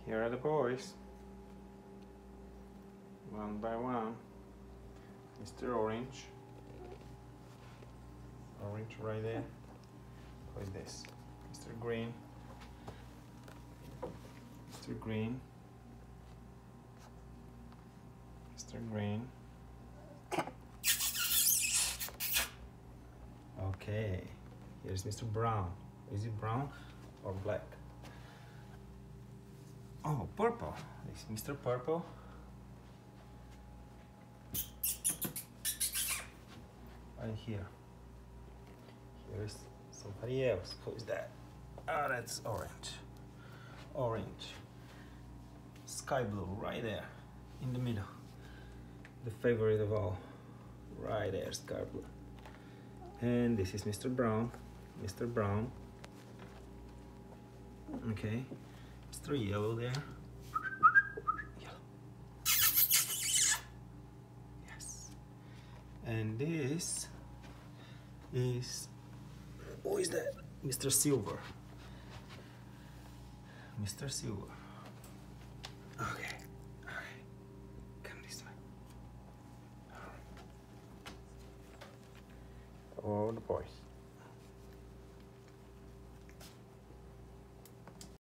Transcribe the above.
Here are the boys. One by one. Mr. Orange. Orange right there. What is this? Mr. Green. Mr. Green. Mr. Green. Okay. Here's Mr. Brown. Is it brown or black? Oh, purple. It's Mr. Purple. Right here. Here's somebody else. Who is that? Ah, that's orange. Orange. Sky blue right there in the middle. The favorite of all. Right there, sky blue. And this is Mr. Brown. Mr. Brown. Okay. Mr. Yellow there. Yellow. Yes. And this is, who is that? Mr. Silver. Mr. Silver. Okay. Alright. Come this way. Alright. Oh, the boys.